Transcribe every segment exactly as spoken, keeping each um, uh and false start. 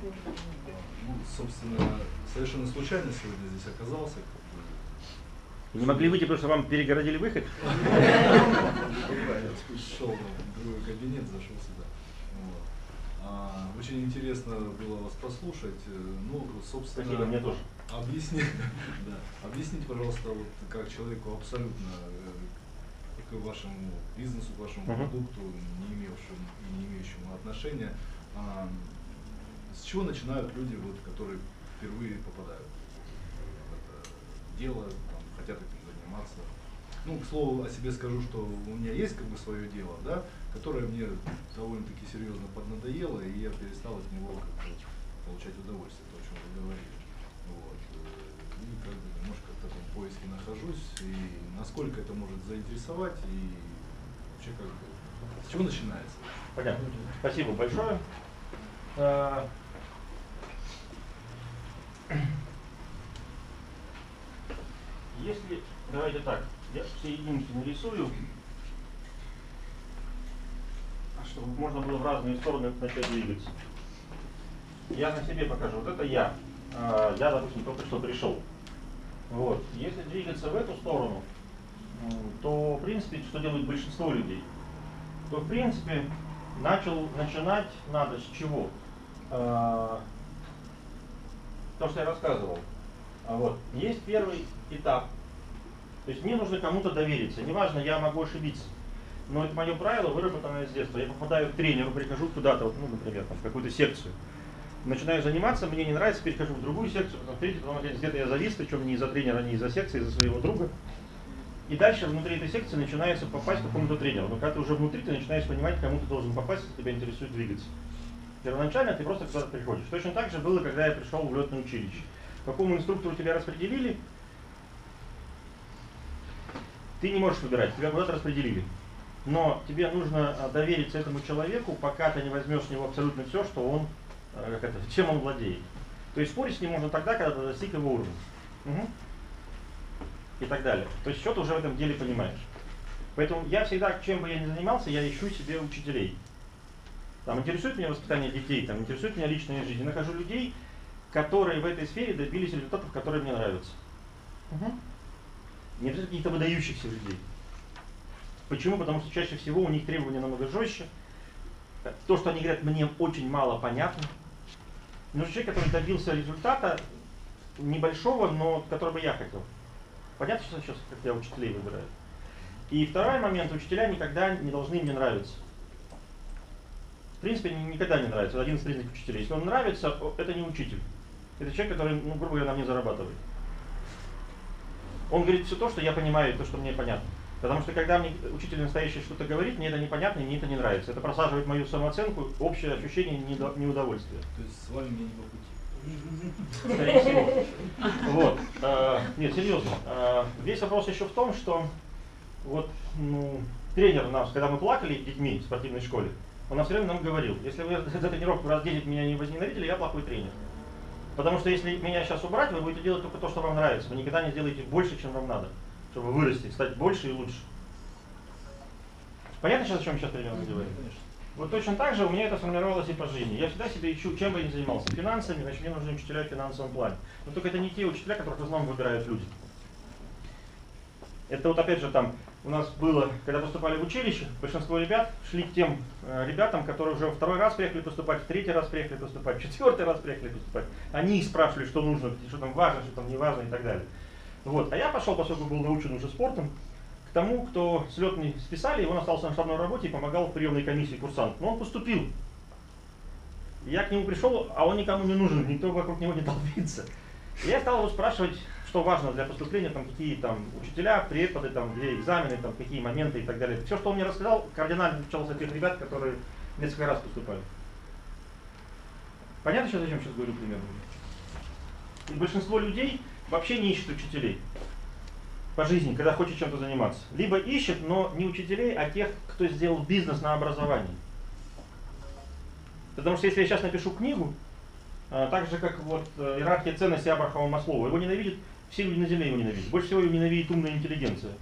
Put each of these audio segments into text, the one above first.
Ну, собственно, совершенно случайно сегодня здесь оказался. Вы не могли выйти, потому что вам перегородили выход? Я шел в другой кабинет, зашел сюда. Вот. А, очень интересно было вас послушать. Ну, собственно, спасибо, мне тоже. Объяснить, да, объясните, пожалуйста, вот как человеку абсолютно к вашему бизнесу, к вашему uh-huh. продукту, не имеющему и не имеющему отношения, а, с чего начинают люди, вот, которые впервые попадают в это дело, там, хотят этим заниматься? Ну, к слову, о себе скажу, что у меня есть как бы свое дело, да, которое мне довольно-таки серьезно поднадоело, и я перестал от него как бы получать удовольствие, то, о чем вы говорили. Вот. И как бы немножко в таком поиске нахожусь, и насколько это может заинтересовать, и вообще как бы, с чего начинается? Понятно. Спасибо большое. Если, давайте так, я все единки нарисую, чтобы можно было в разные стороны начать двигаться. Я на себе покажу. Вот это я. Я, допустим, только что пришел. Вот. Если двигаться в эту сторону, то, в принципе, что делает большинство людей? То, в принципе, начал, начинать надо с чего? То, что я рассказывал. Вот. Есть первый этап. То есть мне нужно кому-то довериться. Неважно, я могу ошибиться. Но это мое правило, выработанное с детства. Я попадаю к тренеру, прихожу куда-то, вот, ну, например, там, в какую-то секцию. Начинаю заниматься, мне не нравится, перехожу в другую секцию, потом в третью, потом где-то я завис, причем не из-за тренера, не из-за секции, из-за своего друга. И дальше внутри этой секции начинается попасть к какому-то тренеру. Но когда ты уже внутри, ты начинаешь понимать, кому ты должен попасть, если тебя интересует двигаться. Первоначально ты просто куда-то приходишь. Точно так же было, когда я пришел в летное училище. К какому инструктору тебя распределили, ты не можешь выбирать, тебя куда-то распределили. Но тебе нужно довериться этому человеку, пока ты не возьмешь с него абсолютно все, что он, как это, чем он владеет. То есть спорить с ним можно тогда, когда ты достиг его уровня. Угу. И так далее. То есть что ты уже в этом деле понимаешь. Поэтому я всегда, чем бы я ни занимался, я ищу себе учителей. Там, интересует меня воспитание детей, там, интересует меня личная жизнь. Я нахожу людей, которые в этой сфере добились результатов, которые мне нравятся. Угу. Не обязательно каких-то выдающихся людей. Почему? Потому что чаще всего у них требования намного жестче. То, что они говорят, мне очень мало понятно. Нужен человек, который добился результата небольшого, но который бы я хотел. Понятно, что сейчас, как я учителей выбираю. И второй момент, учителя никогда не должны мне нравиться. В принципе, никогда не нравится. Это один из признаков учителя. Если он нравится, это не учитель. Это человек, который, ну, грубо говоря, на мне зарабатывает. Он говорит все то, что я понимаю, то, что мне понятно. Потому что когда мне учитель настоящий что-то говорит, мне это непонятно и мне это не нравится. Это просаживает мою самооценку, общее ощущение неудовольствия. То есть с вами мне не по пути. Скорее всего. Вот. А, нет, серьезно. А, весь вопрос еще в том, что вот, ну, тренер у нас, когда мы плакали детьми в спортивной школе, он все время нам говорил, если вы за тренировку раз десять меня не возненавидели, я плохой тренер. Потому что если меня сейчас убрать, вы будете делать только то, что вам нравится. Вы никогда не сделаете больше, чем вам надо, чтобы вырасти, стать больше и лучше. Понятно сейчас, о чем я сейчас примерно говорю? Конечно. Вот точно так же у меня это сформировалось и по жизни. Я всегда себе ищу, чем бы я ни занимался. Финансами, значит, мне нужны учителя в финансовом плане. Но только это не те учителя, которых в основном выбирают люди. Это вот опять же там у нас было, когда поступали в училище, большинство ребят шли к тем э, ребятам, которые уже второй раз приехали поступать, в третий раз приехали поступать, в четвертый раз приехали поступать. Они их спрашивали, что нужно, что там важно, что там не важно и так далее. Вот. А я пошел, поскольку был научен уже спортом, к тому, кто с летной списали, и он остался на штабной работе и помогал в приемной комиссии курсант. Но он поступил. Я к нему пришел, а он никому не нужен, никто вокруг него не толпится. И я стал его спрашивать, что важно для поступления, там, какие там учителя, преподы, там, где экзамены, там, какие моменты и так далее. Все, что он мне рассказал, кардинально отличалось от тех ребят, которые несколько раз поступали. Понятно сейчас, зачем сейчас говорю примерно? И большинство людей вообще не ищет учителей по жизни, когда хочет чем-то заниматься. Либо ищет, но не учителей, а тех, кто сделал бизнес на образовании. Потому что если я сейчас напишу книгу, так же как вот иерархия ценностей Абрахама Маслоу, его ненавидят, все люди на земле его ненавидят. Больше всего его ненавидит умная интеллигенция.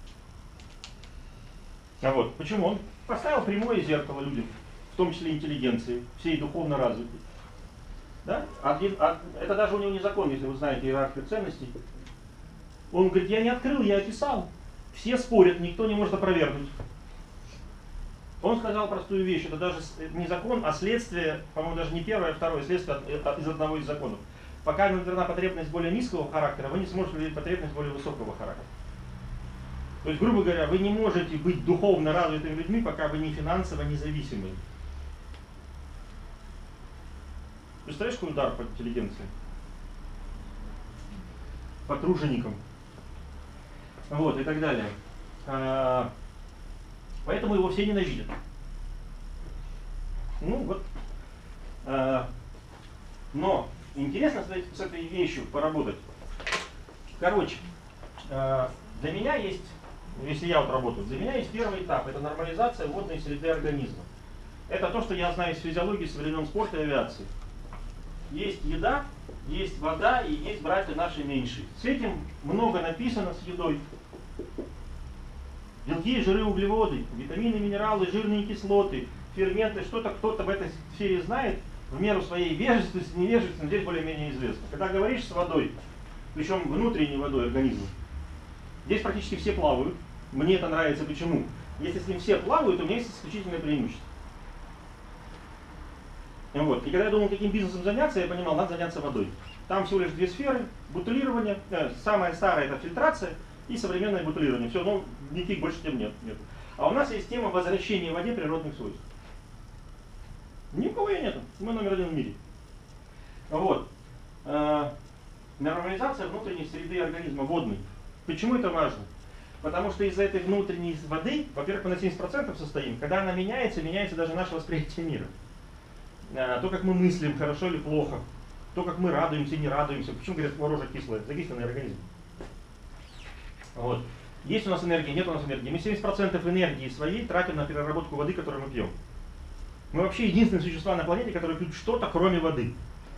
А вот почему? Он поставил прямое зеркало людям, в том числе интеллигенции, всей духовно развитой. Да? Один, а, это даже у него не закон, если вы знаете иерархию ценностей. Он говорит, я не открыл, я описал. Все спорят, никто не может опровергнуть. Он сказал простую вещь, это даже не закон, а следствие, по-моему, даже не первое, а второе следствие от, от, из одного из законов. Пока не удовлетворена потребность более низкого характера, вы не сможете удовлетворить потребность более высокого характера. То есть, грубо говоря, вы не можете быть духовно развитыми людьми, пока вы не финансово независимы. Представляешь, какой удар по интеллигенции? По труженикам. Вот, и так далее. А, поэтому его все ненавидят. Ну вот. А, но интересно с, с этой вещью поработать. Короче, а, для меня есть, если я вот работаю, для меня есть первый этап, это нормализация водной среды организма. Это то, что я знаю из физиологии, со времен спорта и авиации. Есть еда, есть вода и есть братья наши меньшие. С этим много написано с едой. Белки, жиры, углеводы, витамины, минералы, жирные кислоты, ферменты, что-то кто-то в этой сфере знает, в меру своей вежественности, невежественности, здесь более-менее известно. Когда говоришь с водой, причем внутренней водой организма, здесь практически все плавают. Мне это нравится. Почему? Если с ним все плавают, у меня есть исключительное преимущество. Вот. И когда я думал, каким бизнесом заняться, я понимал, надо заняться водой. Там всего лишь две сферы: бутылирование, э, самая старая это фильтрация и современное бутылирование. Все, ну никаких больше тем нет, нет. А у нас есть тема возвращения в воде природных свойств. Ни у кого ее нет. Мы номер один в мире. Вот. Э, нормализация внутренней среды организма водной. Почему это важно? Потому что из-за этой внутренней воды, во-первых, мы на семьдесят процентов состоим. Когда она меняется, меняется даже наше восприятие мира. То, как мы мыслим, хорошо или плохо, то, как мы радуемся, не радуемся. Почему говорят, творожок кислое? Закисленный организм. Вот. Есть у нас энергия, нет у нас энергии. Мы семьдесят процентов энергии своей тратим на переработку воды, которую мы пьем. Мы вообще единственные существа на планете, которые пьют что-то, кроме воды.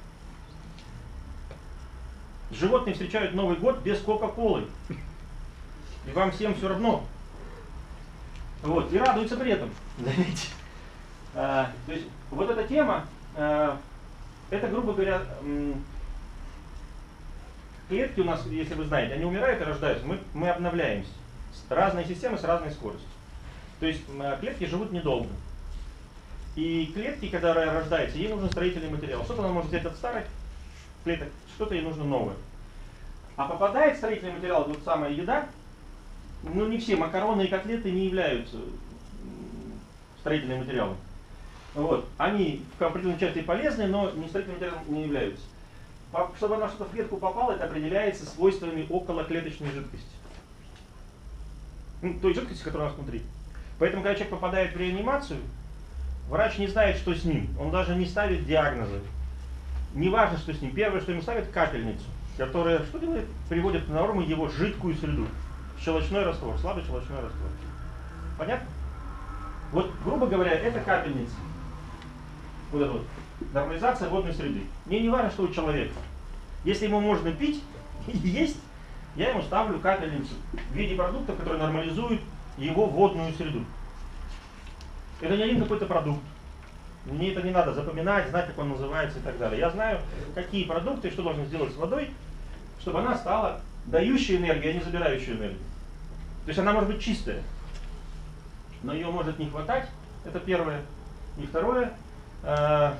Животные встречают Новый год без Кока-Колы. И вам всем все равно. Вот. И радуются при этом. Заметьте. А, то есть вот эта тема, а, это, грубо говоря, м, клетки у нас, если вы знаете, они умирают и рождаются, мы, мы обновляемся. Разные системы с разной скоростью. То есть а, клетки живут недолго. И клетки, когда рождаются, ей нужен строительный материал. Что-то она может взять от старых клеток, что-то ей нужно новое. А попадает строительный материал, вот самая еда, ну не все макароны и котлеты не являются строительным материалом. Вот. Они в определенной части полезны, но не строительным материалом не являются. Чтобы она что-то в клетку попала, это определяется свойствами околоклеточной жидкости. Ну, той жидкости, которая у нас внутри. Поэтому, когда человек попадает в реанимацию, врач не знает, что с ним. Он даже не ставит диагнозы. Не важно, что с ним. Первое, что ему ставят, капельницу, которая что делает? Приводит в норму его жидкую среду. Щелочной раствор, слабый щелочной раствор. Понятно? Вот, грубо говоря, это капельница. Вот это вот. Нормализация водной среды. Мне не важно, что у человека. Если ему можно пить и есть, я ему ставлю капельницу в виде продуктов, которые нормализуют его водную среду. Это не один какой-то продукт. Мне это не надо запоминать, знать, как он называется и так далее. Я знаю, какие продукты и что должны сделать с водой, чтобы она стала дающей энергию, а не забирающей энергию. То есть она может быть чистая, но ее может не хватать. Это первое. И второе, э,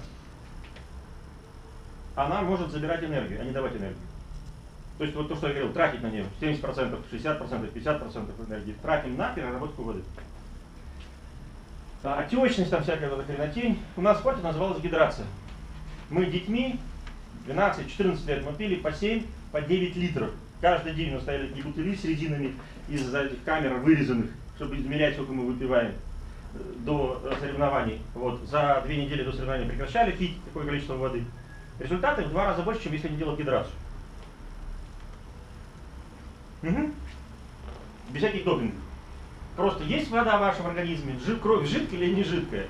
она может забирать энергию, а не давать энергию. То есть вот то, что я говорил, тратить на нее семьдесят процентов, шестьдесят процентов, пятьдесят процентов энергии тратим на переработку воды. А отечность, там всякая вот эта хренотень. У нас в спорте называлась гидрация. Мы детьми, двенадцать-четырнадцать лет, мы пили по семь, по девять литров. Каждый день у нас стояли такие бутыли с резинами из этих камер вырезанных, чтобы измерять, сколько мы выпиваем до соревнований. Вот. За две недели до соревнований прекращали пить такое количество воды. Результаты в два раза больше, чем если не делать гидрацию. Угу. Без всяких допингов. Просто есть вода в вашем организме, жид, кровь жидкая или не жидкая.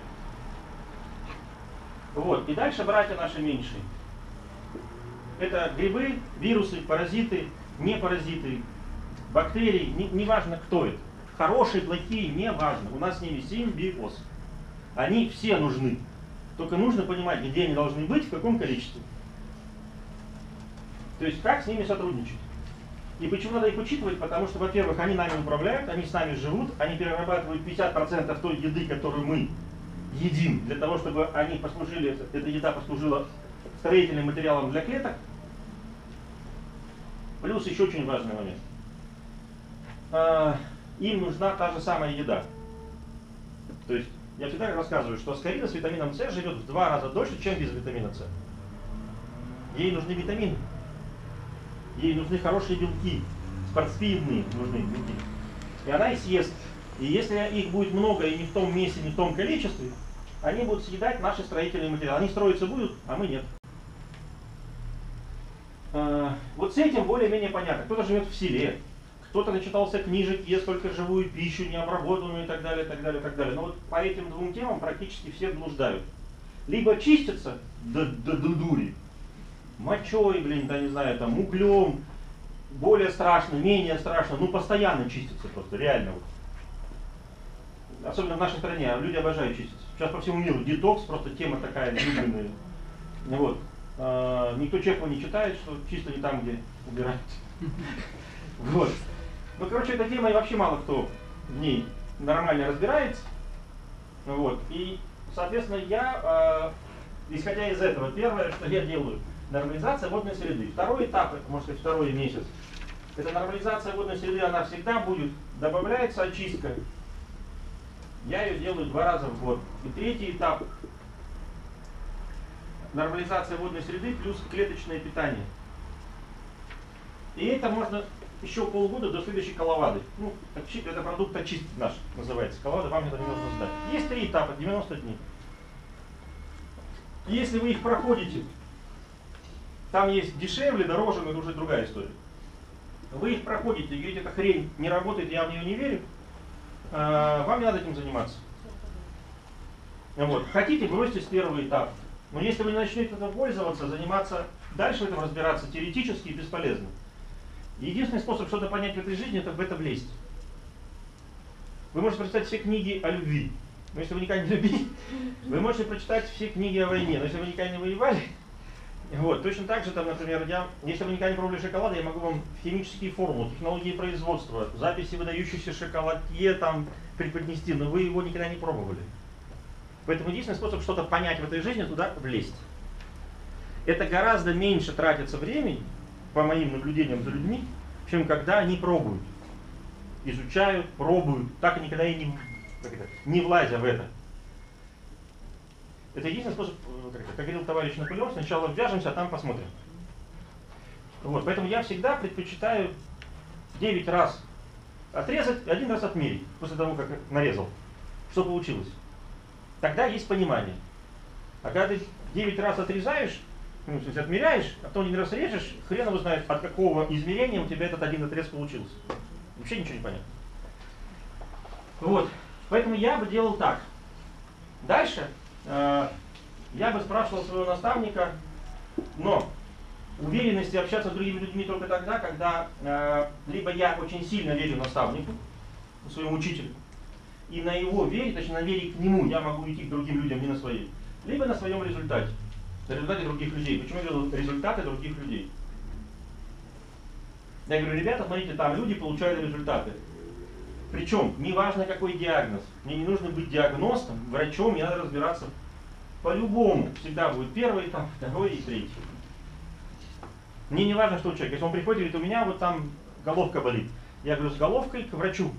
Вот. И дальше братья наши меньшие. Это грибы, вирусы, паразиты, не паразиты, бактерии, не, не важно кто это. Хорошие, плохие, не важно. У нас с ними симбиоз. Они все нужны. Только нужно понимать, где они должны быть, в каком количестве. То есть как с ними сотрудничать. И почему надо их учитывать? Потому что, во-первых, они нами управляют, они с нами живут, они перерабатывают пятьдесят процентов той еды, которую мы едим, для того, чтобы они послужили, эта еда послужила строительным материалом для клеток. Плюс еще очень важный момент. А, им нужна та же самая еда. То есть я всегда рассказываю, что аскарина с витамином С живет в два раза дольше, чем без витамина С. Ей нужны витамины. Ей нужны хорошие белки, спортивные нужны белки. И она их съест. И если их будет много и не в том месте, не в том количестве, они будут съедать наши строительные материалы. Они строиться будут, а мы нет. А, вот с этим более-менее понятно. Кто-то живет в селе, кто-то начитался книжек, ест только живую пищу, необработанную и так далее, так далее, так далее. Но вот по этим двум темам практически все блуждают. Либо чистятся до, до, до дури, мочой, блин, да не знаю, там, углем, более страшно, менее страшно, ну постоянно чистятся просто, реально. Вот. Особенно в нашей стране, люди обожают чиститься. Сейчас по всему миру детокс, просто тема такая любимая. Вот. А, никто Чехова не читает, что чисто не там, где убирают. Вот. Ну, короче, эта тема и вообще мало кто в ней нормально разбирается. Вот. И, соответственно, я, э, исходя из этого, первое, что я делаю, нормализация водной среды. Второй этап, это, можно сказать, второй месяц. Это нормализация водной среды, она всегда будет. Добавляется очистка. Я ее делаю два раза в год. И третий этап. Нормализация водной среды плюс клеточное питание. И это можно еще полгода до следующей коловады. Ну, это продукт очистки наш называется. Коловада вам это не нужно сдать. Есть три этапа, девяносто дней. И если вы их проходите, там есть дешевле, дороже, но это уже другая история. Вы их проходите и говорите, эта хрень не работает, я в нее не верю, вам не надо этим заниматься. Вот. Хотите, бросьте с первого этапа. Но если вы не начнете этим пользоваться, заниматься, дальше в этом разбираться теоретически и бесполезно. Единственный способ что-то понять в этой жизни, это в это влезть. Вы можете прочитать все книги о любви. Но если вы никогда не любили, вы можете прочитать все книги о войне. Но если вы никогда не воевали, вот, точно так же, там, например, я, если вы никогда не пробовали шоколад, я могу вам химические формулы, технологии производства, записи выдающихся шоколадье там преподнести, но вы его никогда не пробовали. Поэтому единственный способ что-то понять в этой жизни, туда влезть. Это гораздо меньше тратится времени, по моим наблюдениям за людьми, чем когда они пробуют. Изучают, пробуют, так и никогда и не, как это, не влазя в это. Это единственный способ, как, как говорил товарищ Наполеон, сначала ввяжемся, а там посмотрим. Вот, поэтому я всегда предпочитаю девять раз отрезать, один раз отмерить, после того, как нарезал. Что получилось? Тогда есть понимание. А когда ты девять раз отрезаешь, ну, то есть отмеряешь, а потом один раз режешь, хрен его знает, от какого измерения у тебя этот один отрез получился. Вообще ничего не понятно. Вот. Поэтому я бы делал так. Дальше э, я бы спрашивал своего наставника, но уверенности общаться с другими людьми только тогда, когда э, либо я очень сильно верю наставнику, своему учителю, и на его вере, точнее на вере к нему я могу идти к другим людям, не на своей, либо на своем результате. На результате других людей. Почему я говорю результаты других людей? Я говорю, ребята, смотрите, там люди получают результаты. Причем, неважно какой диагноз. Мне не нужно быть диагностом, врачом, мне надо разбираться по-любому. Всегда будет первый этап, второй и третий. Мне не важно, что у человека. Если он приходит и говорит, у меня вот там головка болит. Я говорю, с головкой к врачу.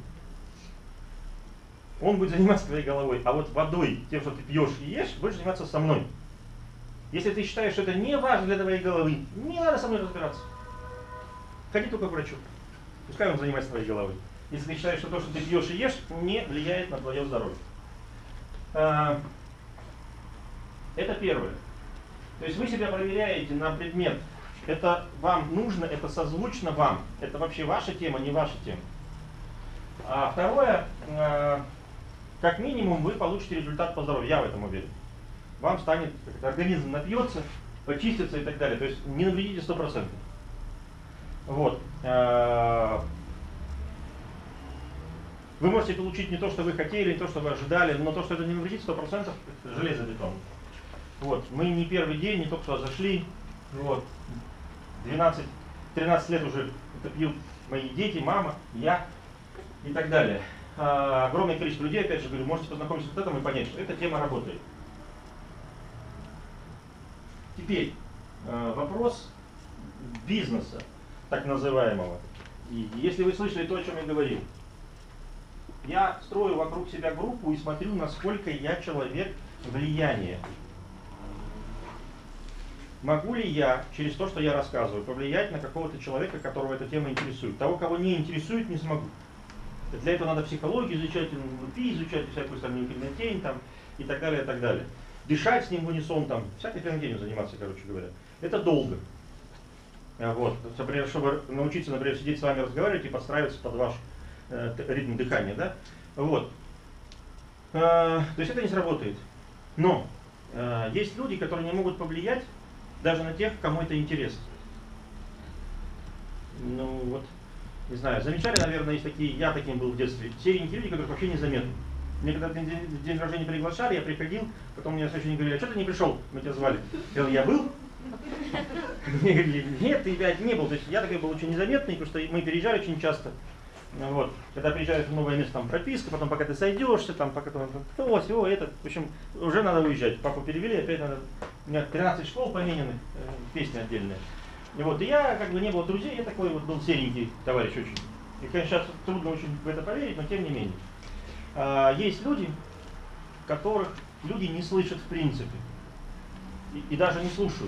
Он будет заниматься твоей головой. А вот водой, тем, что ты пьешь и ешь, будешь заниматься со мной. Если ты считаешь, что это не важно для твоей головы, не надо со мной разбираться. Ходи только к врачу. Пускай он занимается твоей головой. Если ты считаешь, что то, что ты пьешь и ешь, не влияет на твое здоровье. Это первое. То есть вы себя проверяете на предмет. Это вам нужно, это созвучно вам. Это вообще ваша тема, не ваша тема. А второе, как минимум вы получите результат по здоровью. Я в этом уверен. Вам станет, как организм напьется, почистится и так далее. То есть не навредите сто процентов. Вот. Вы можете получить не то, что вы хотели, не то, что вы ожидали, но то, что это не навредит сто процентов, железобетон. Вот. Мы не первый день, не только что зашли. Вот. двенадцать-тринадцать лет уже это пьют мои дети, мама, я и так далее. А, огромное количество людей, опять же говорю, можете познакомиться с вот этим и понять, что эта тема работает. Теперь э, вопрос бизнеса, так называемого. И если вы слышали то, о чем я говорил, я строю вокруг себя группу и смотрю, насколько я человек влияния. Могу ли я, через то, что я рассказываю, повлиять на какого-то человека, которого эта тема интересует? Того, кого не интересует, не смогу. Для этого надо психологию изучать, эн эл пи изучать, всякую там хренотень там и так далее, и так далее. Дышать с ним в унисон, там, всякой хренотенью заниматься, короче говоря. Это долго. Вот. Например, чтобы научиться, например, сидеть с вами разговаривать и подстраиваться под ваш э, ритм дыхания, да? Вот. Э, то есть это не сработает. Но э, есть люди, которые не могут повлиять даже на тех, кому это интересно. Ну вот, не знаю, замечали, наверное, есть такие, я таким был в детстве, серенькие люди, которые вообще незаметны. Мне когда в день, в день рождения приглашали, я приходил, потом мне на следующий день говорили, а что ты не пришел, мы тебя звали. Я говорил, я был? Мне говорили, нет, ты опять не был. То есть я такой был очень незаметный, потому что мы переезжали очень часто. Вот. Когда приезжаешь в новое место, там прописка, потом пока ты сойдешься, там пока там, то, всего, это, в общем, уже надо уезжать. Папу перевели, опять надо, у меня тринадцать школ помененных, э, песни отдельные. И вот, и я, как бы, не было друзей, я такой вот был серенький товарищ очень. И, конечно, сейчас трудно очень в это поверить, но тем не менее. А, есть люди, которых люди не слышат в принципе. И, и даже не слушают.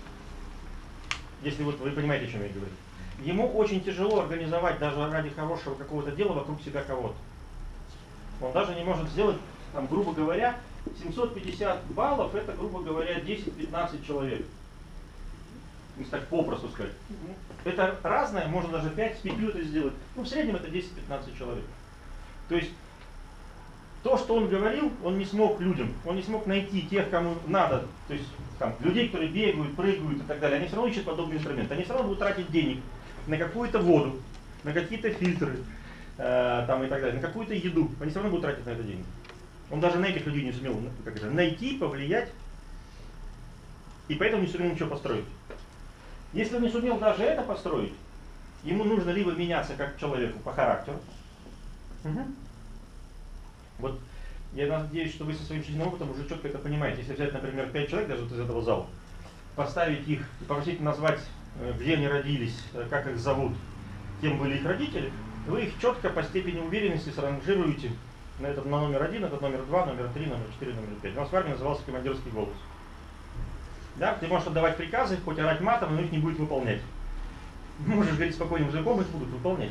Если вот вы понимаете, о чем я говорю. Ему очень тяжело организовать даже ради хорошего какого-то дела вокруг себя кого-то. Он даже не может сделать, там, грубо говоря, семьсот пятьдесят баллов, это, грубо говоря, десять-пятнадцать человек. Если так попросту сказать. Это разное, можно даже пять с пятью это сделать. Ну, в среднем это десять-пятнадцать человек. То есть, то, что он говорил, он не смог людям, он не смог найти тех, кому надо, то есть там, людей, которые бегают, прыгают и так далее. Они все равно ищут подобный инструмент. Они все равно будут тратить денег на какую-то воду, на какие-то фильтры э, там, и так далее, на какую-то еду. Они все равно будут тратить на это деньги. Он даже на этих людей не сумел как это, найти, повлиять, и поэтому не сумел ничего построить. Если он не сумел даже это построить, ему нужно либо меняться как человеку по характеру. Угу. Вот я надеюсь, что вы со своим жизненным опытом уже четко это понимаете. Если взять, например, пять человек даже вот из этого зала, поставить их и попросить назвать, где они родились, как их зовут, кем были их родители, вы их четко по степени уверенности сранжируете на этот на номер один, этот номер два, номер три, номер четыре, номер пять. У нас в армии назывался командирский голос. Да? Ты можешь отдавать приказы, хоть орать матом, но их не будет выполнять. Можешь говорить спокойным языком, их будут выполнять.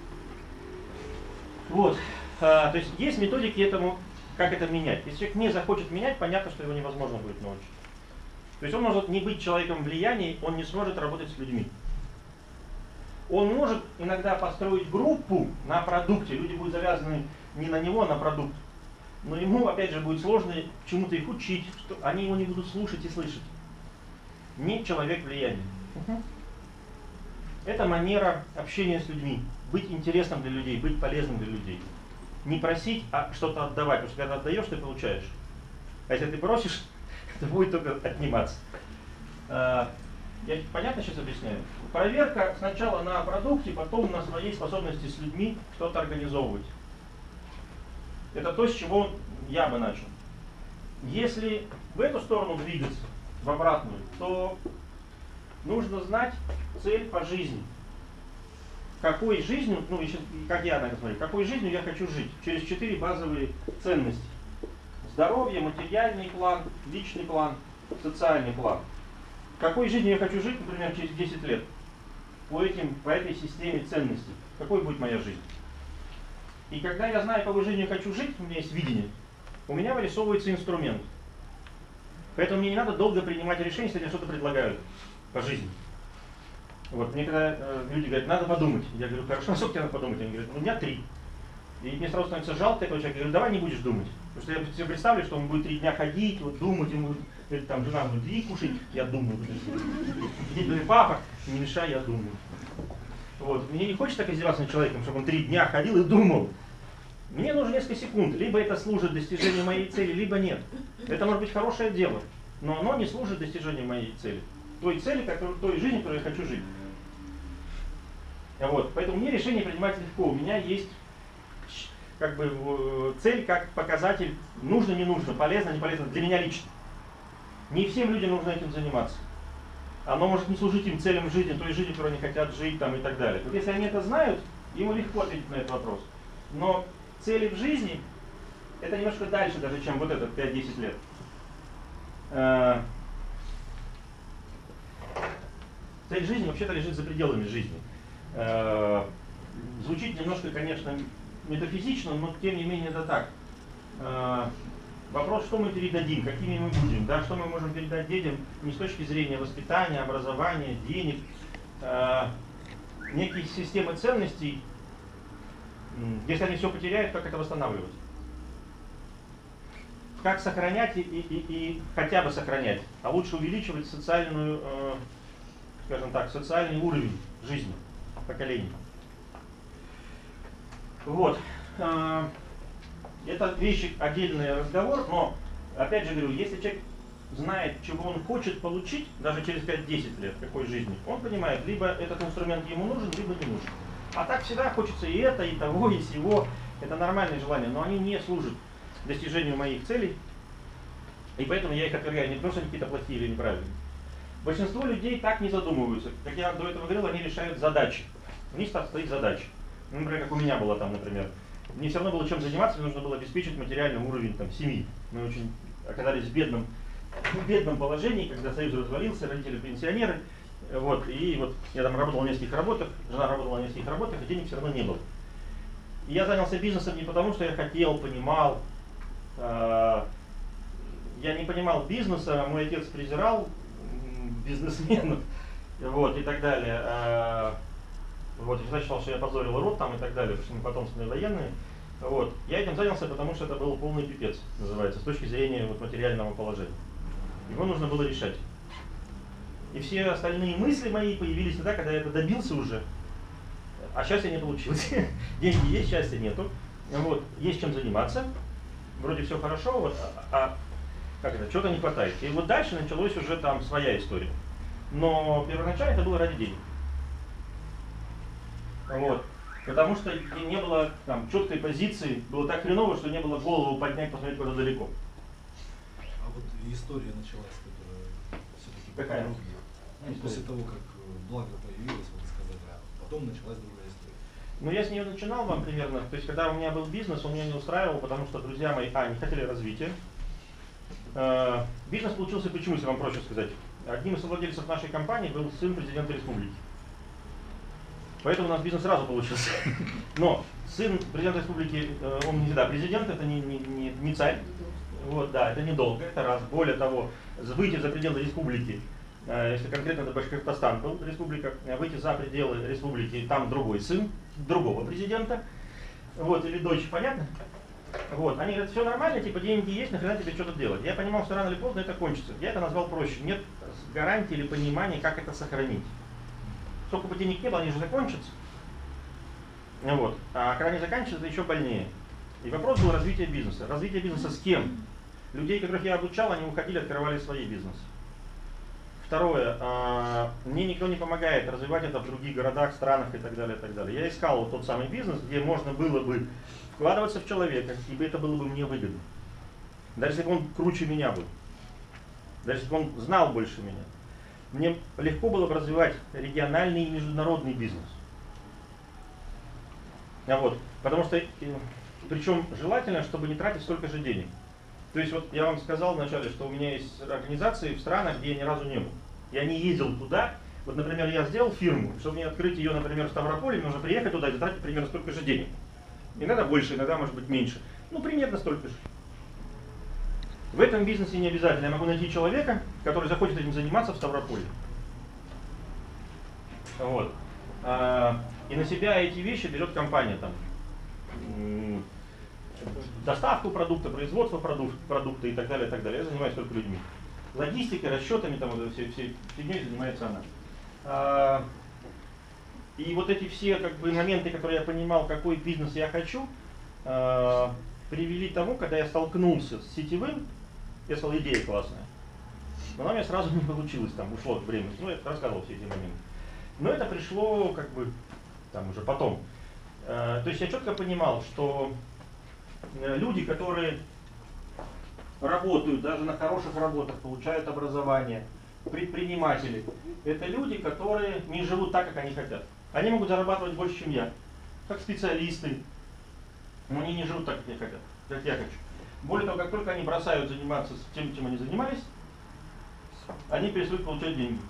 Вот. А, то есть есть методики этому, как это менять. Если человек не захочет менять, понятно, что его невозможно будет научить. То есть он может не быть человеком влияния, он не сможет работать с людьми. Он может иногда построить группу на продукте, люди будут завязаны не на него, а на продукт. Но ему, опять же, будет сложно чему-то их учить, что они его не будут слушать и слышать. Не человек влияния. Угу. Это манера общения с людьми. Быть интересным для людей, быть полезным для людей. Не просить, а что-то отдавать. Потому что когда отдаешь, ты получаешь. А если ты просишь, то будет только отниматься. Я понятно сейчас объясняю? Проверка сначала на продукте, потом на своей способности с людьми что-то организовывать. Это то, с чего я бы начал. Если в эту сторону двигаться, в обратную, то нужно знать цель по жизни. Какой жизнью, ну, еще, как я на это смотрю, какой жизнью я хочу жить? Через четыре базовые ценности. Здоровье, материальный план, личный план, социальный план. Какой жизнью я хочу жить, например, через десять лет? По, этим, по этой системе ценностей. Какой будет моя жизнь? И когда я знаю, какой жизнью я хочу жить, у меня есть видение, у меня вырисовывается инструмент. Поэтому мне не надо долго принимать решения, если мне что-то предлагают по жизни. Вот, мне когда э, люди говорят, надо подумать. Я говорю, хорошо, а сколько тебе надо подумать? Они говорят, ну, у меня три. И мне сразу становится жалко этого человека. Я говорю, давай не будешь думать. Потому что я себе представлю, что он будет три дня ходить, вот думать, ему говорит, там жена будет и кушать, я думаю. Дети говорят, папа, не мешай, я думаю. Вот. Мне не хочется так издеваться над человеком, чтобы он три дня ходил и думал. Мне нужно несколько секунд. Либо это служит достижению моей цели, либо нет. Это может быть хорошее дело, но оно не служит достижению моей цели. той цели, которую, той жизни, которую я хочу жить. Вот. Поэтому мне решение принимать легко. У меня есть как бы цель как показатель нужно, не нужно, полезно, не полезно для меня лично. Не всем людям нужно этим заниматься. Оно может не служить им целям жизни, той жизни, которой они хотят жить там, и так далее. Вот если они это знают, ему легко ответить на этот вопрос. Но цели в жизни это немножко дальше даже, чем вот этот пять-десять лет. Цель жизни вообще-то лежит за пределами жизни. Звучит немножко, конечно, метафизично, но тем не менее это так. Вопрос, что мы передадим, какими мы будем, да, что мы можем передать детям не с точки зрения воспитания, образования, денег, некие системы ценностей. Если они все потеряют, как это восстанавливать? Как сохранять и, и, и хотя бы сохранять, а лучше увеличивать социальную, э, скажем так, социальный уровень жизни поколений. Вот. Это вещи, отдельный разговор, но, опять же говорю, если человек знает, чего он хочет получить, даже через пять-десять лет какой жизни, он понимает, либо этот инструмент ему нужен, либо не нужен. А так всегда хочется и это, и того, и сего. Это нормальные желания, но они не служат достижению моих целей. И поэтому я их отвергаю, не потому что они какие-то плохие или неправильные. Большинство людей так не задумываются. Как я до этого говорил, они решают задачи. У них стоит задача. Ну, например, как у меня было там, например. Мне все равно было чем заниматься, мне нужно было обеспечить материальный уровень там, семьи. Мы очень оказались в бедном, в бедном положении, когда Союз развалился, родители пенсионеры. Вот, и вот я там работал на нескольких работах, жена работала на нескольких работах, и денег все равно не было. И я занялся бизнесом не потому, что я хотел, понимал. Э, я не понимал бизнеса, мой отец презирал бизнесменов, вот, и так далее. Э, вот, я считал, что я позорил род там и так далее, потому что мы потомственные военные. Вот. Я этим занялся, потому что это был полный пипец, называется, с точки зрения вот, материального положения. Его нужно было решать. И все остальные мысли мои появились тогда, когда я это добился уже. А счастья не получилось. Деньги есть, счастья нету. Вот. Есть чем заниматься. Вроде все хорошо, вот, а, а как это, чего-то не хватает. И вот дальше началась уже там своя история. Но первоначально это было ради денег. Вот. Потому что не было там четкой позиции, было так хреново, что не было голову поднять, посмотреть куда далеко. А вот история началась, которая все-таки Какая? Ну, после того, как благо появилось, вот сказать, а потом началась другая история. Ну, я с нее начинал вам примерно, то есть, когда у меня был бизнес, он меня не устраивал, потому что друзья мои, а, не хотели развития. Э, бизнес получился почему, если вам проще сказать. Одним из владельцев нашей компании был сын президента республики. Поэтому у нас бизнес сразу получился. Но сын президента республики, он не всегда президент, это не, не, не, не царь. Вот, да, это недолго, это раз. Более того, выйти за пределы республики, если конкретно это Башкортостан был республика, выйти за пределы республики, там другой сын другого президента, вот, или дочь, понятно? Вот, они говорят, все нормально, типа деньги есть, нахрена тебе что-то делать. Я понимал, что рано или поздно это кончится. Я это назвал проще. Нет гарантии или понимания, как это сохранить. Сколько бы денег не было, они же закончатся. Вот. А когда они заканчиваются, это еще больнее. И вопрос был развития бизнеса. Развитие бизнеса с кем? Людей, которых я обучал, они уходили, открывали свои бизнесы. Второе. А, мне никто не помогает развивать это в других городах, странах и так далее, и так далее. Я искал вот тот самый бизнес, где можно было бы вкладываться в человека, ибо это было бы мне выгодно. Даже если бы он круче меня был. Даже если бы он знал больше меня. Мне легко было бы развивать региональный и международный бизнес. А вот, потому что, причем желательно, чтобы не тратить столько же денег. То есть вот я вам сказал вначале, что у меня есть организации в странах, где я ни разу не был. Я не ездил туда. Вот, например, я сделал фирму, чтобы мне открыть ее, например, в Ставрополе, мне нужно приехать туда и затратить примерно столько же денег. Иногда больше, иногда может быть меньше. Ну, примерно столько же. В этом бизнесе не обязательно. Я могу найти человека, который захочет этим заниматься в Ставрополе. Вот. И на себя эти вещи берет компания. Там, доставку продукта, производство продукт, продукта и так далее, и так далее. Я занимаюсь только людьми. Логистикой, расчетами, там, вот, всей, всей фигней занимается она. И вот эти все как бы, моменты, которые я понимал, какой бизнес я хочу, привели к тому, когда я столкнулся с сетевым, я сказал, идея классная. Но она у меня сразу не получилась, там ушло время. Ну, я рассказывал все эти моменты. Но это пришло как бы там уже потом. То есть я четко понимал, что люди, которые работают даже на хороших работах, получают образование, предприниматели, это люди, которые не живут так, как они хотят. Они могут зарабатывать больше, чем я, как специалисты, но они не живут так, как я хотят, как я хочу. Более того, как только они бросают заниматься тем, чем они занимались, они перестают получать деньги.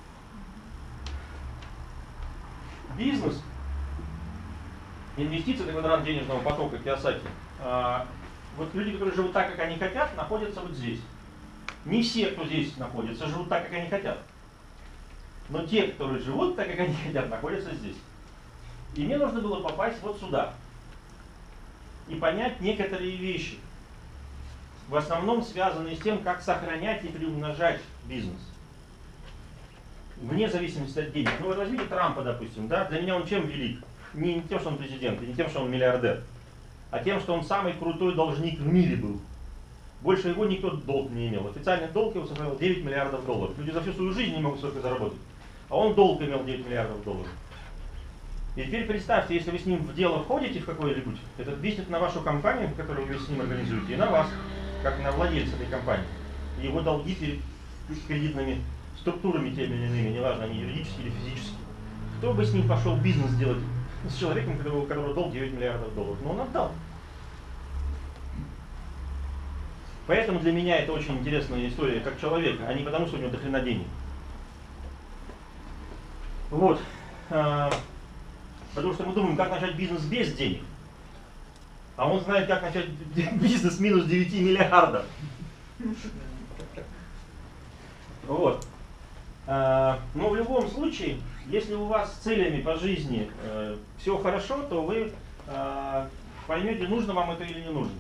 Бизнес, инвестиции это квадрат денежного потока Кийосаки. А, вот люди, которые живут так, как они хотят, находятся вот здесь. Не все, кто здесь находится, живут так, как они хотят. Но те, которые живут так, как они хотят, находятся здесь. И мне нужно было попасть вот сюда. И понять некоторые вещи. В основном связанные с тем, как сохранять и приумножать бизнес. Вне зависимости от денег. Ну вот возьмите Трампа, допустим, да? Для меня он чем велик? Не тем, что он президент, и не тем, что он миллиардер, а тем, что он самый крутой должник в мире был. Больше его никто долг не имел. Официальный долг его составлял девять миллиардов долларов. Люди за всю свою жизнь не могут столько заработать. А он долг имел девять миллиардов долларов. И теперь представьте, если вы с ним в дело входите в какое-нибудь, это виснет на вашу компанию, которую вы с ним организуете, и на вас, как на владельца этой компании. И его долги перед кредитными структурами теми или иными, неважно, они юридические или физические. Кто бы с ним пошел бизнес делать с человеком, у которого, которого долг девять миллиардов долларов? Но он отдал. Поэтому для меня это очень интересная история как человека, а не потому, что у него до хрена денег. Вот. Потому что мы думаем, как начать бизнес без денег. А он знает, как начать бизнес минус девяти миллиардов. Вот. Но в любом случае, если у вас с целями по жизни все хорошо, то вы поймете, нужно вам это или не нужно.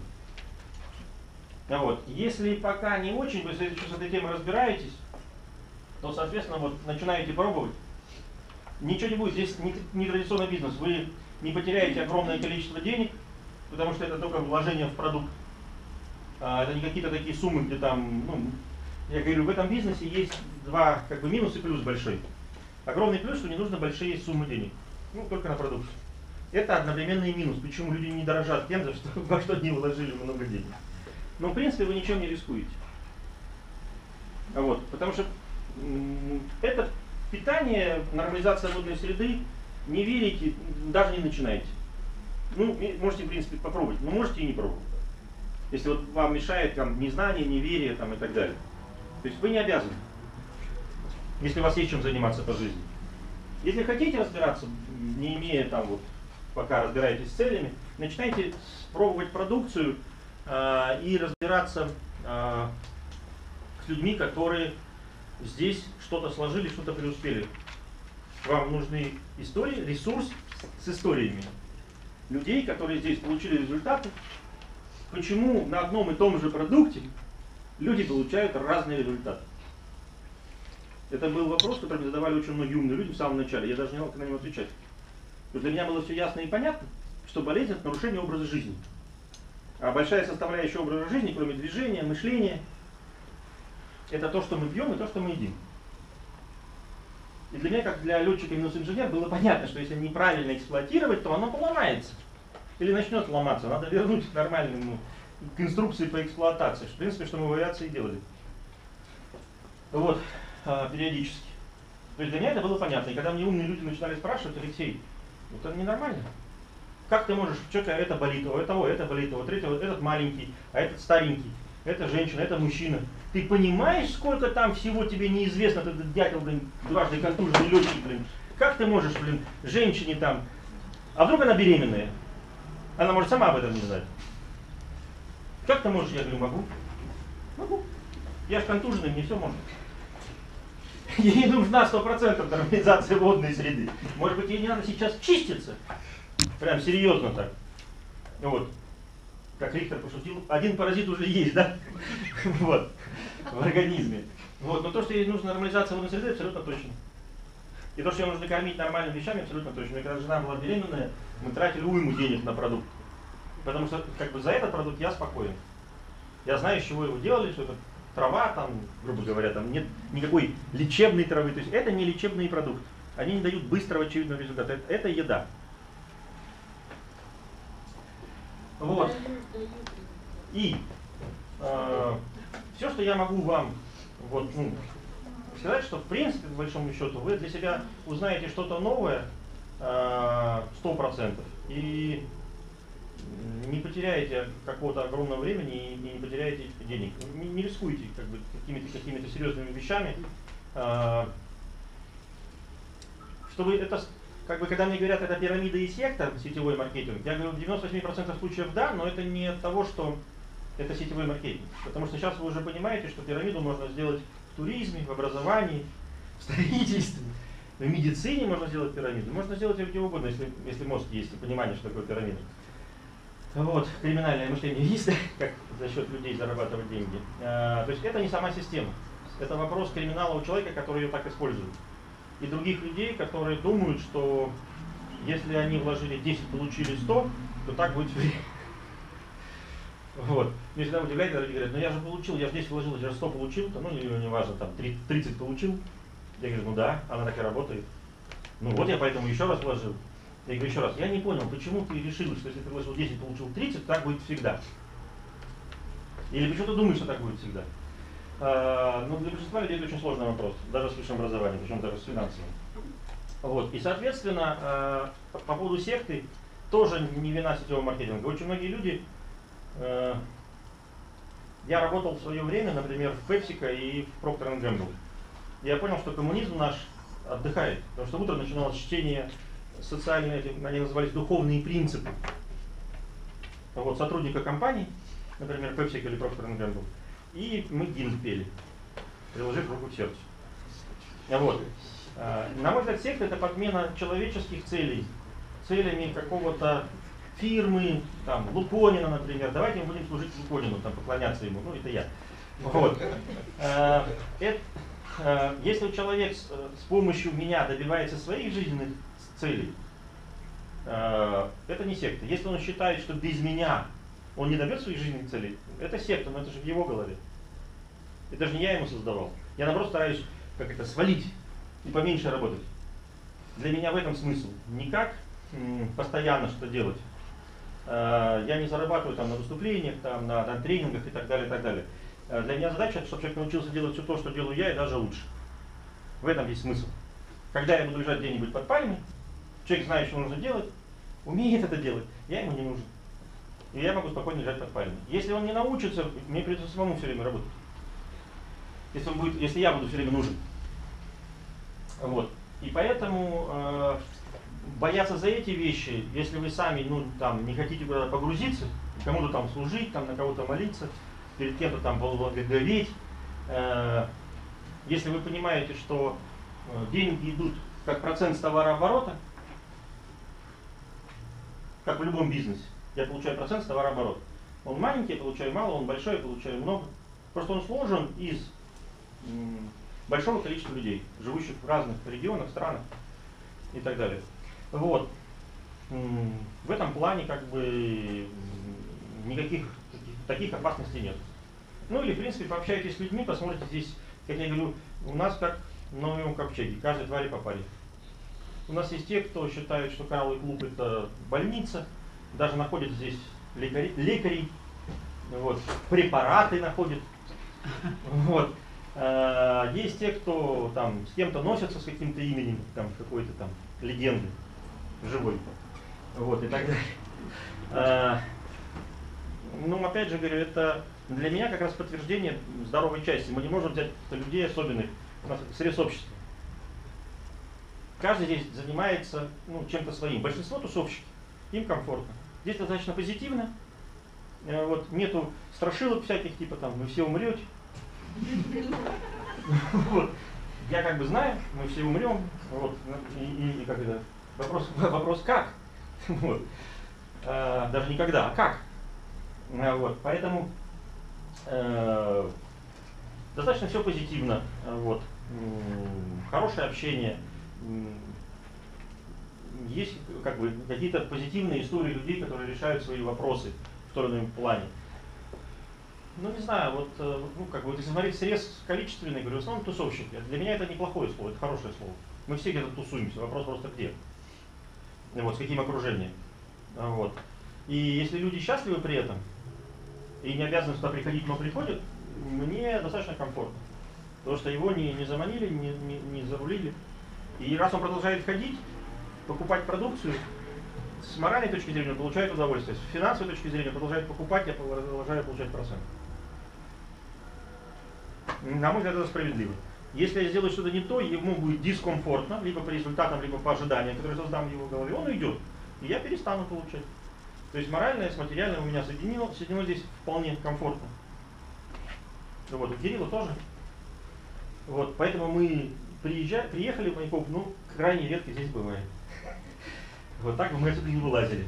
Вот. Если пока не очень, вы с этой темой разбираетесь, то, соответственно, вот начинаете пробовать. Ничего не будет, здесь не, не традиционный бизнес. Вы не потеряете огромное количество денег, потому что это только вложение в продукт. А, это не какие-то такие суммы, где там, ну, я говорю, в этом бизнесе есть два как бы минус и плюс большой. Огромный плюс, что не нужно большие суммы денег. Ну, только на продукцию. Это одновременный минус. Почему люди не дорожат тем, что, во что они вложили много денег. Но, в принципе, вы ничем не рискуете. Вот, потому что это питание, нормализация водной среды, не верите, даже не начинайте. Ну, можете, в принципе, попробовать, но можете и не пробовать. Если вот вам мешает там, незнание, неверие там, и так далее. То есть вы не обязаны, если у вас есть чем заниматься по жизни. Если хотите разбираться, не имея там вот, пока разбираетесь с целями, начинайте пробовать продукцию э, и разбираться э, с людьми, которые здесь что-то сложили, что-то преуспели. Вам нужны истории, ресурс с историями людей, которые здесь получили результаты. Почему на одном и том же продукте люди получают разные результаты? Это был вопрос, который мне задавали очень многие умные люди в самом начале. Я даже не знал, как на него отвечать. Потому что для меня было все ясно и понятно, что болезнь – это нарушение образа жизни. А большая составляющая образа жизни, кроме движения, мышления, это то, что мы пьем, и то, что мы едим. И для меня, как для летчика минус инженер, было понятно, что если неправильно эксплуатировать, то оно поломается. Или начнет ломаться. Надо вернуть к нормальному, к инструкции по эксплуатации. В принципе, что мы в авиации делали. Вот, периодически. То есть для меня это было понятно. И когда мне умные люди начинали спрашивать: Алексей, это ненормально. Как ты можешь, что-то это болит, у этого это болит, у третьего этот маленький, а этот старенький, это женщина, это мужчина. Ты понимаешь, сколько там всего тебе неизвестно, этот дятел, блин, дважды контуженный летчик, блин. Как ты можешь, блин, женщине там, а вдруг она беременная? Она может сама об этом не знать. Как ты можешь? Я говорю, могу. Могу. Я же контуженный, мне все можно. Ей нужна сто процентов нормализация водной среды. Может быть, ей не надо сейчас чиститься. Прям серьезно так. Вот. Как Рихтер пошутил, один паразит уже есть, да? Вот. В организме. Вот. Но то, что ей нужна нормализация водной среды, абсолютно точно. И то, что ей нужно кормить нормальными вещами, абсолютно точно. И когда жена была беременная, мы тратили уйму денег на продукт. Потому что как бы за этот продукт я спокоен. Я знаю, из чего его делали, что это трава, там, грубо говоря, там нет никакой лечебной травы. То есть это не лечебный продукт. Они не дают быстрого очевидного результата. Это, это еда. Вот. И э, все, что я могу вам вот, ну, сказать, что в принципе, по большому счету, вы для себя узнаете что-то новое сто процентов и не потеряете какого-то огромного времени и не потеряете денег. Не, не рискуйте как бы, какими-то какими-то серьезными вещами. Э, чтобы это, как бы, когда мне говорят, это пирамида и секта, сетевой маркетинг, я говорю, в девяноста восьми процентах случаев да, но это не от того, что это сетевой маркетинг. Потому что сейчас вы уже понимаете, что пирамиду можно сделать в туризме, в образовании, в строительстве, в медицине можно сделать пирамиду. Можно сделать ее где угодно, если, если мозг есть и понимание, что такое пирамида. Вот, криминальное мышление есть, как за счет людей зарабатывать деньги. А, то есть это не сама система. Это вопрос криминала у человека, который ее так использует. И других людей, которые думают, что если они вложили десять, получили сто, то так будет все время. Вот. Мне всегда удивляет, когда люди говорят, ну я же получил, я же десять вложил, я же сто получил, ну или не важно, там тридцать получил. Я говорю, ну да, она так и работает. Ну вот я поэтому еще раз вложил. Я говорю еще раз, я не понял, почему ты решил, что если ты вложил десять, получил тридцать, так будет всегда. Или почему ты думаешь, что так будет всегда? А, ну для большинства людей это очень сложный вопрос, даже с высшим образованием, причем даже с финансовым. Вот. И соответственно, а, по, по поводу секты, тоже не вина сетевого маркетинга. Очень многие люди, а, я работал в свое время, например, в PepsiCo и в Procter энд Gamble. Я понял, что коммунизм наш отдыхает, потому что утром начиналось чтение социальные, они назывались духовные принципы. Вот, сотрудника компании, например, PepsiCo или Procter энд Gamble, и мы гимн пели, приложив руку к сердцу. Вот. На мой взгляд, секта — это подмена человеческих целей, целями какого-то фирмы, там, Луконина, например. Давайте мы будем служить Луконину, там, поклоняться ему, ну это я. Вот. Это, если человек с, с помощью меня добивается своих жизненных целей, это не секта. Если он считает, что без меня он не добьется своих жизненных целей, это секта, но это же в его голове. Это же не я ему создавал. Я наоборот стараюсь как это свалить и поменьше работать. Для меня в этом смысл. Не как м, постоянно что делать. Э, я не зарабатываю там на выступлениях, там, на, на тренингах и так далее, и так далее. Э, для меня задача, чтобы человек научился делать все то, что делаю я, и даже лучше. В этом есть смысл. Когда я буду лежать где-нибудь под пальмой, человек, знает, что нужно делать, умеет это делать, я ему не нужен. И я могу спокойно лежать под пальмой. Если он не научится, мне придется самому все время работать. Если, он будет, если я буду все время нужен. Вот. И поэтому э, бояться за эти вещи, если вы сами ну, там, не хотите куда-то погрузиться, кому-то там служить, там, на кого-то молиться, перед кем-то там благоговеть, э, если вы понимаете, что э, деньги идут как процент с товарооборота, как в любом бизнесе, я получаю процент с товарооборота. Он маленький, я получаю мало, он большой, я получаю много. Просто он сложен из большого количества людей, живущих в разных регионах, странах и так далее. Вот. В этом плане как бы никаких таких, таких опасностей нет. Ну или в принципе пообщайтесь с людьми, посмотрите здесь, как я говорю, у нас как в Новом Ковчеге, каждой твари по паре. У нас есть те, кто считает, что Коралловый клуб это больница, даже находят здесь лекари, лекарей, вот, препараты находят. Вот. Есть те, кто там с кем-то носятся с каким-то именем, там какой-то там легенды живой, вот и так далее. Ну, опять же говорю, это для меня как раз подтверждение здоровой части. Мы не можем взять людей особенных, у нас срез общества. Каждый здесь занимается ну, чем-то своим. Большинство тусовщики, им комфортно. Здесь достаточно позитивно, вот, нету страшилок всяких, типа там вы все умрете. Вот. Я как бы знаю, мы все умрем, вот, и, и, и как это, вопрос, вопрос как, вот. А, даже не когда, а как, а, вот, поэтому э, достаточно все позитивно, вот, хорошее общение, есть как бы какие-то позитивные истории людей, которые решают свои вопросы в том или ином плане. Ну, не знаю, вот, э, ну, как бы, вот если смотреть срез количественный, говорю, в основном тусовщики. Для меня это неплохое слово, это хорошее слово. Мы все где-то тусуемся, вопрос просто где. И вот, с каким окружением. А, вот. И если люди счастливы при этом, и не обязаны сюда приходить, но приходят, мне достаточно комфортно. Потому что его не, не заманили, не, не, не зарулили. И раз он продолжает ходить, покупать продукцию, с моральной точки зрения он получает удовольствие, с финансовой точки зрения продолжает покупать, я продолжаю получать процент. На мой взгляд, это справедливо. Если я сделаю что-то не то, ему будет дискомфортно, либо по результатам, либо по ожиданиям, которые создам в его голове, он уйдет, и я перестану получать. То есть моральное с материальным у меня соединено, соединено здесь вполне комфортно. Вот, у Кирилла тоже. Вот, поэтому мы приезжали, приехали в Майкоп, ну, крайне редко здесь бывает. Вот так бы мы отсюда не вылазили.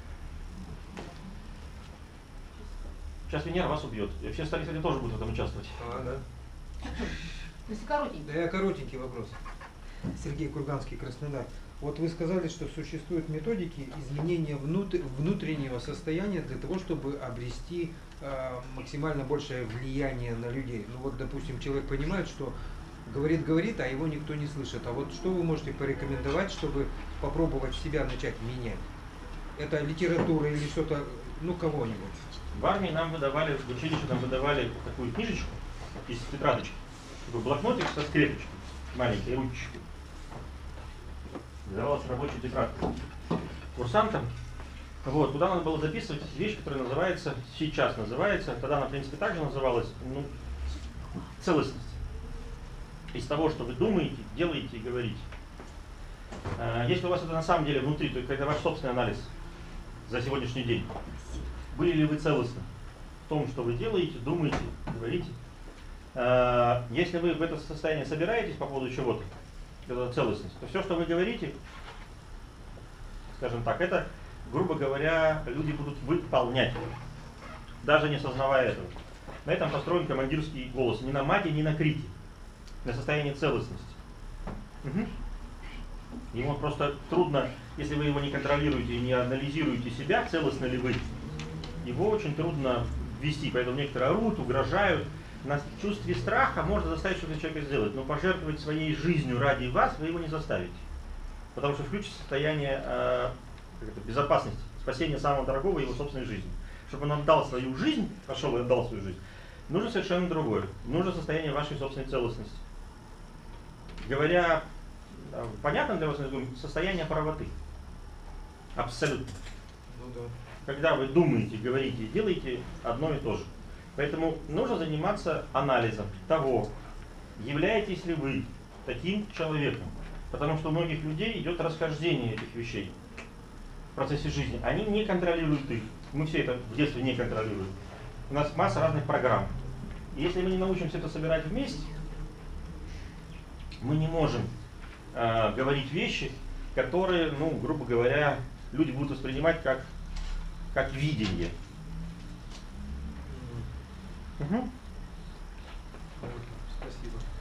Сейчас Венера вас убьет. И вообще остальные, кстати, тоже будут в этом участвовать. А, да. То есть коротенький. Да, я коротенький вопрос. Сергей Курганский, Краснодар. Вот вы сказали, что существуют методики изменения внутр- внутреннего состояния для того, чтобы обрести э, максимально большее влияние на людей. Ну вот, допустим, человек понимает, что говорит-говорит, а его никто не слышит. А вот что вы можете порекомендовать, чтобы попробовать себя начать менять? Это литература или что-то, ну, кого-нибудь? В армии нам выдавали, в училище нам выдавали такую книжечку из тетрадочки, такой блокнотик со скрепочкой, маленькой ручечкой. Выдавалась рабочая тетрадка курсантам. Вот, туда надо было записывать вещь, которая называется, сейчас называется, тогда она, в принципе, также называлась, ну, целостность. Из того, что вы думаете, делаете и говорите. Если у вас это на самом деле внутри, то это ваш собственный анализ за сегодняшний день. Были ли вы целостны в том, что вы делаете, думаете, говорите? Если вы в это состояние собираетесь по поводу чего-то, это целостность, то все, что вы говорите, скажем так, это, грубо говоря, люди будут выполнять, даже не осознавая этого. На этом построен командирский голос, ни на мате, ни на крите, на состоянии целостности. Угу. Ему просто трудно, если вы его не контролируете и не анализируете себя, целостны ли вы, его очень трудно ввести, поэтому некоторые орут, угрожают. На чувстве страха можно заставить что-то человека сделать, но пожертвовать своей жизнью ради вас вы его не заставите. Потому что включится состояние э, безопасности, спасения самого дорогого его собственной жизни. Чтобы он отдал свою жизнь, пошел и отдал свою жизнь, нужно совершенно другое. Нужно состояние вашей собственной целостности. Говоря э, понятным для вас состояние правоты. Абсолютно. Ну да. Когда вы думаете, говорите и делаете одно и то же. Поэтому нужно заниматься анализом того, являетесь ли вы таким человеком. Потому что у многих людей идет расхождение этих вещей в процессе жизни. Они не контролируют их. Мы все это в детстве не контролируем. У нас масса разных программ. И если мы не научимся это собирать вместе, мы не можем э, говорить вещи, которые, ну, грубо говоря, люди будут воспринимать как, как видение. Мгм. Угу. Спасибо.